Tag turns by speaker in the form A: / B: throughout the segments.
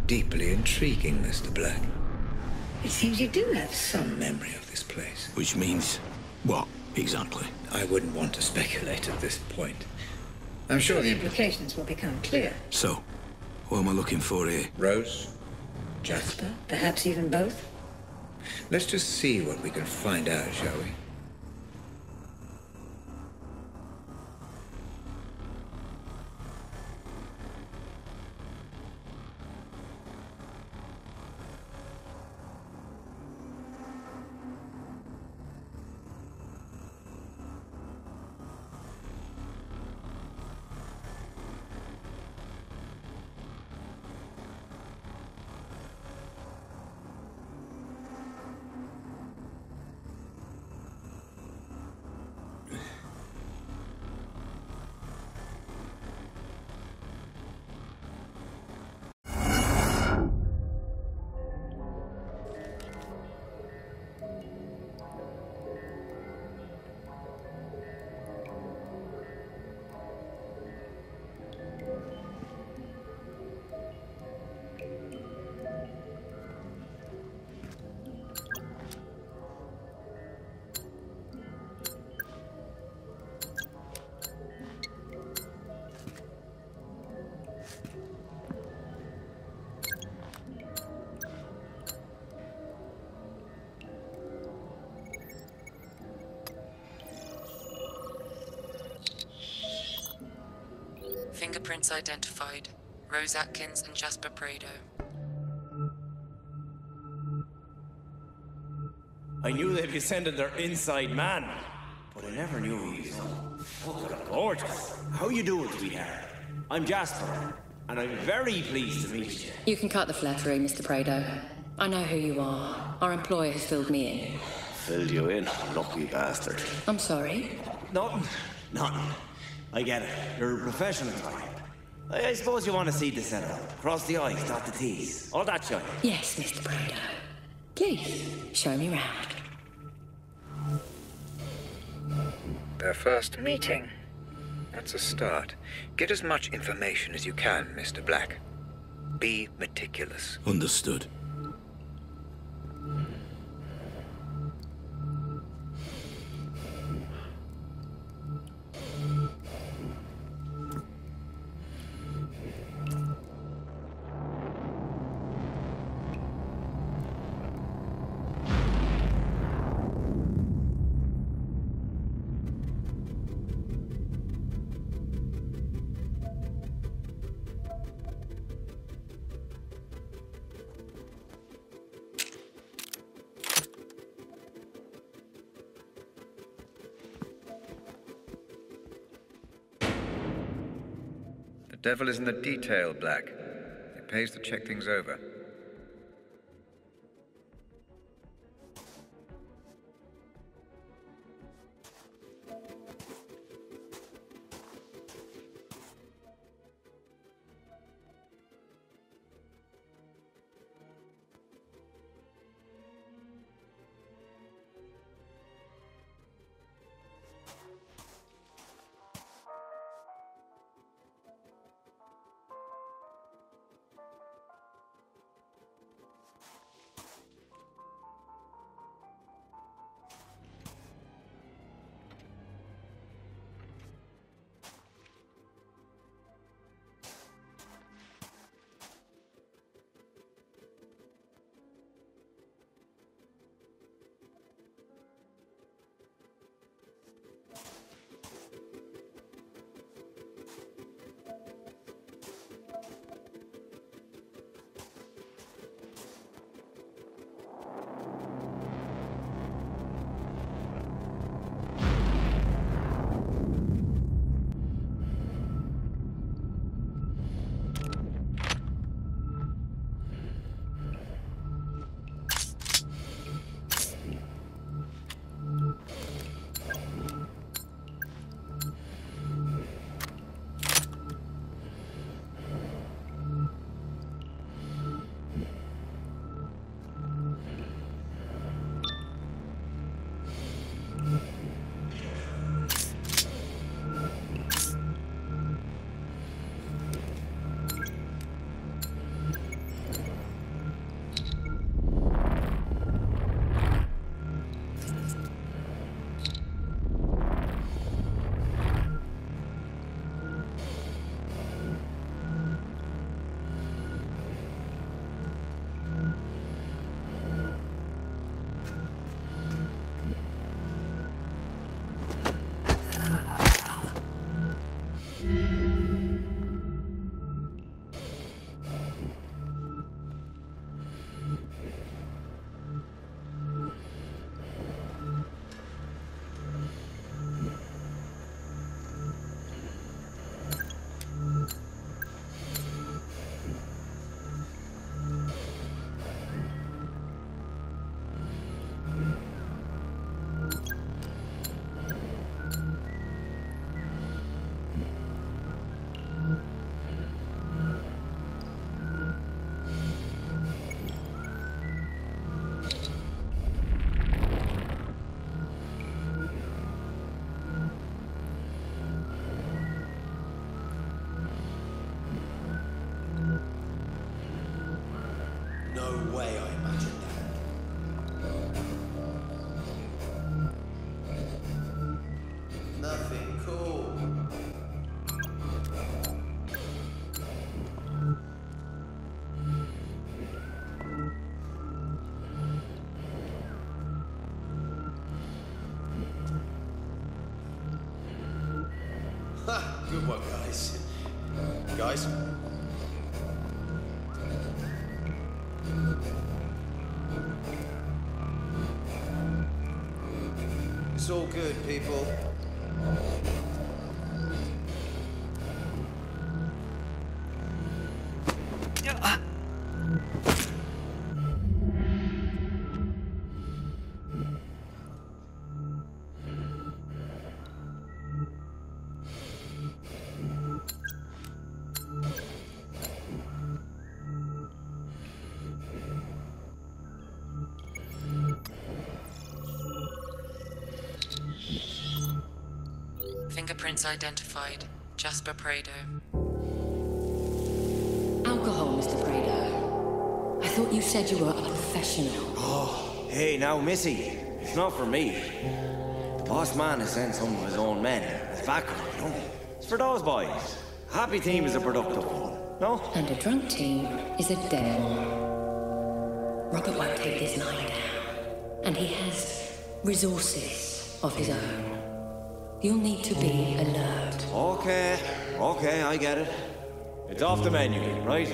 A: Deeply intriguing, Mr. Black. It seems you do have some memory of this place.
B: Which means what, exactly?
A: I wouldn't want to speculate at this point. I'm sure the implications will become clear.
B: So, what am I looking for here?
A: Rose? Jasper? Perhaps even both? Let's just see what we can find out, shall we?
C: Fingerprints identified. Rose Atkins and Jasper Prado.
D: I knew they'd be sending their inside man, but I never knew he was fucking gorgeous. How you doing, sweetheart? I'm Jasper, and I'm very pleased to meet you.
C: You can cut the flattery, Mr. Prado. I know who you are. Our employer has filled me in.
D: Filled you in, lucky bastard.
C: I'm sorry.
D: Nothing. I get it. You're a professional type. I suppose you want to see the setup. Cross the I's, dot the T's. All that shit.
C: Yes, Mr. Prado. Please, show me round.
A: Their first meeting. That's a start. Get as much information as you can, Mr. Black. Be meticulous.
B: Understood.
A: The devil is in the detail, Black. It pays to check things over.
E: way I imagined that. Nothing cool. Ha! Good one, guys. Guys? It's all good, people.
C: Fingerprints identified. Jasper Prado. Alcohol, Mr. Prado. I thought you said you were a professional.
D: Oh, hey, now, Missy. It's not for me. The boss man has sent some of his own men as backup, you know? It's for those boys. A happy team is a productive one, no?
C: And a drunk team is a dead one. Robert won't take this lying down. And he has resources of his own. You'll need to be alert.
D: Okay, I get it. It's off the menu, right?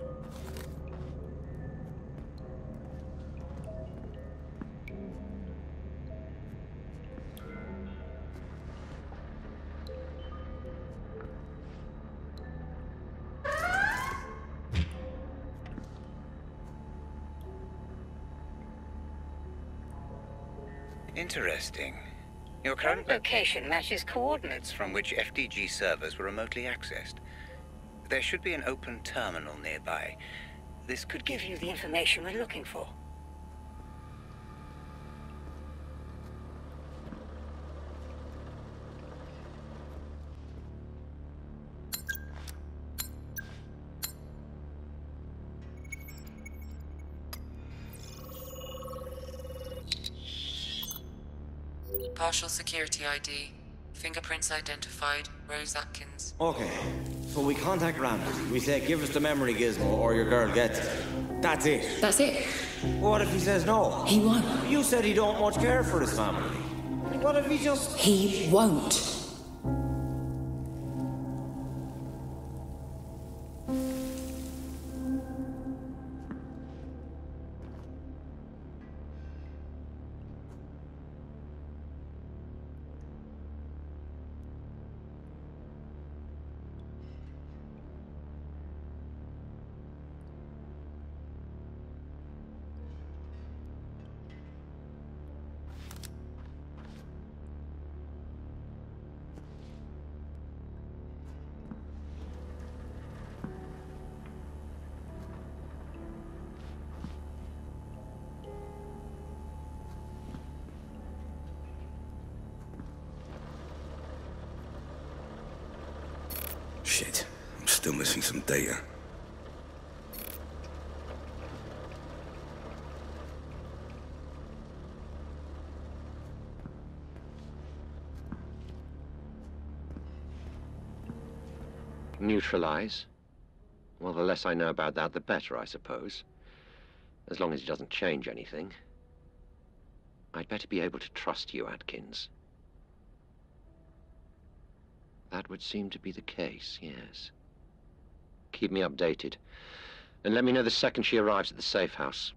A: Interesting. Your current location matches coordinates from which FDG servers were remotely accessed. There should be an open terminal nearby. This could give you the information we're looking for.
F: Partial security ID. Fingerprints identified. Rose Atkins.
D: Okay, so we contact Ramsey. We say, give us the memory gizmo or your girl gets it. That's it.
C: That's it.
D: What if he says no?
C: He won't.
D: You said he don't much care for his family. What if he just...
C: He won't.
B: Shit, I'm still missing some data.
G: Neutralize? Well, the less I know about that, the better, I suppose. As long as it doesn't change anything. I'd better be able to trust you, Atkins. That would seem to be the case, yes. Keep me updated. And let me know the second she arrives at the safe house.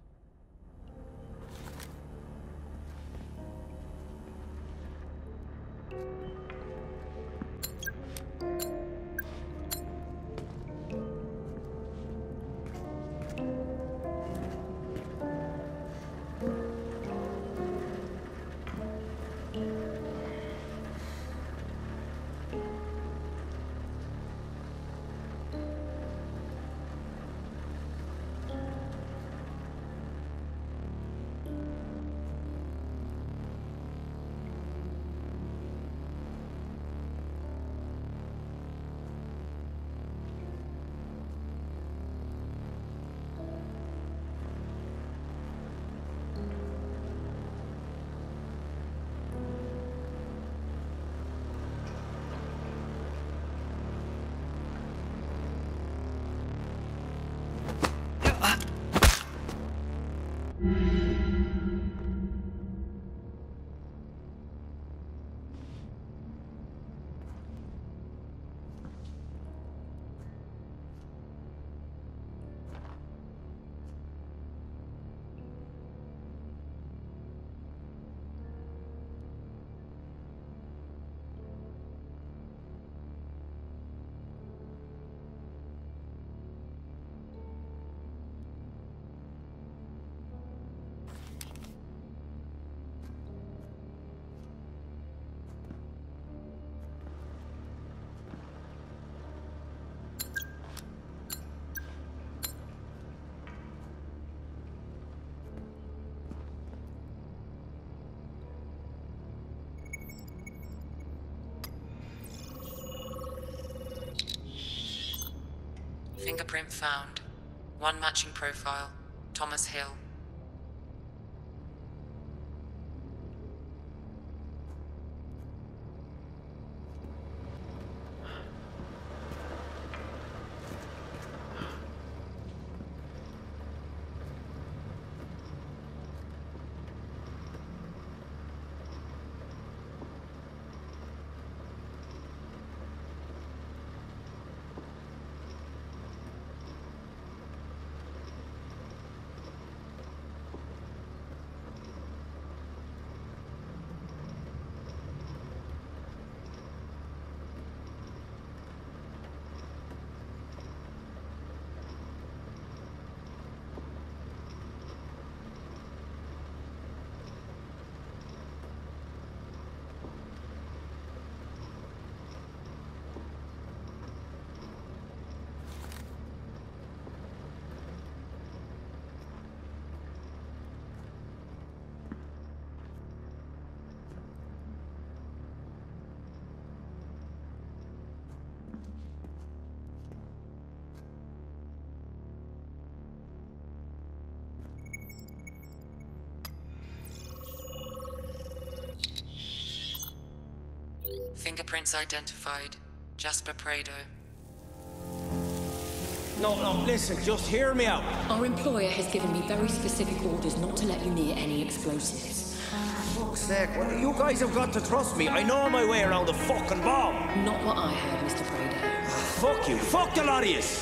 F: Fingerprint found. One matching profile. Thomas Hill. Fingerprints identified. Jasper Prado.
D: No, listen, just hear me out.
C: Our employer has given me very specific orders not to let you near any explosives.
D: For fuck's sake, well, you guys have got to trust me. I know my way around the fucking bomb.
C: Not what I heard, Mr. Prado.
D: Fuck you. Fuck the lot of yous.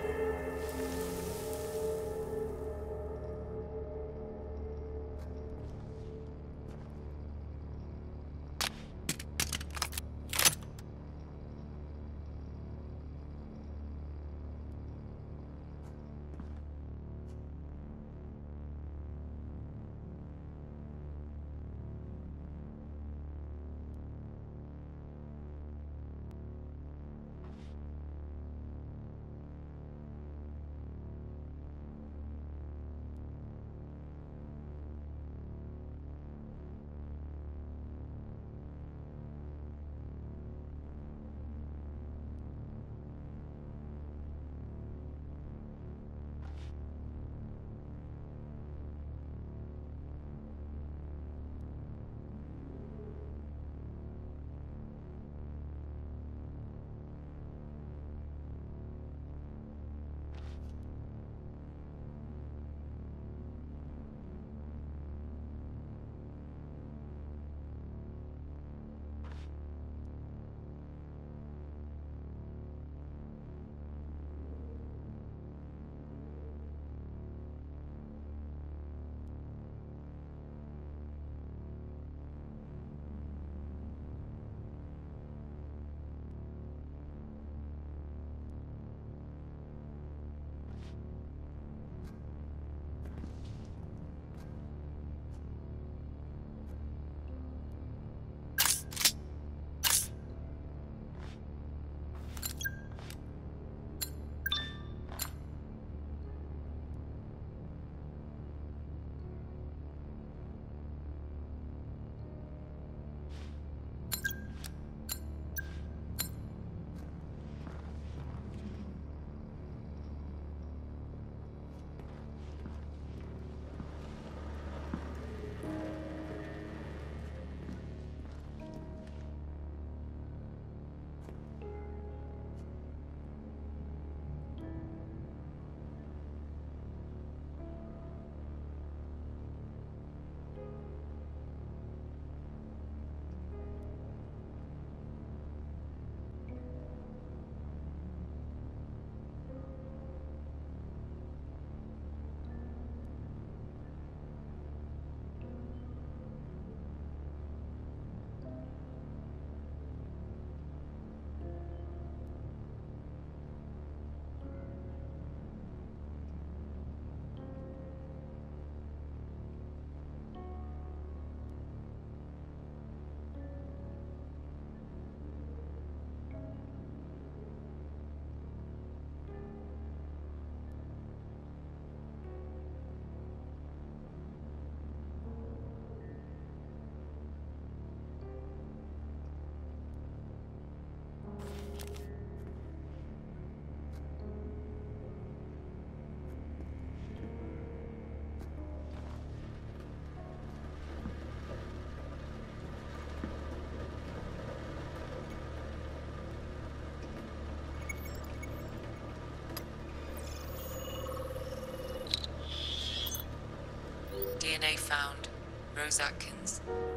F: DNA found. Rose Atkins.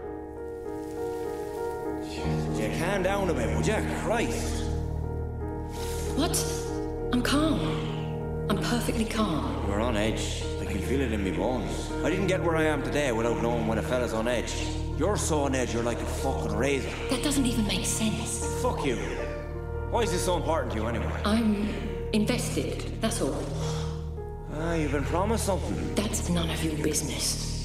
D: You calm down a bit, would you? Christ.
C: What? I'm calm. I'm perfectly calm.
D: You're on edge. I can feel it in me bones. I didn't get where I am today without knowing when a fella's on edge. You're so on edge, you're like a fucking razor.
C: That doesn't even make sense.
D: Fuck you. Why is this so important to you anyway?
C: I'm invested, that's all.
D: You've been promised something.
C: That's none of your business.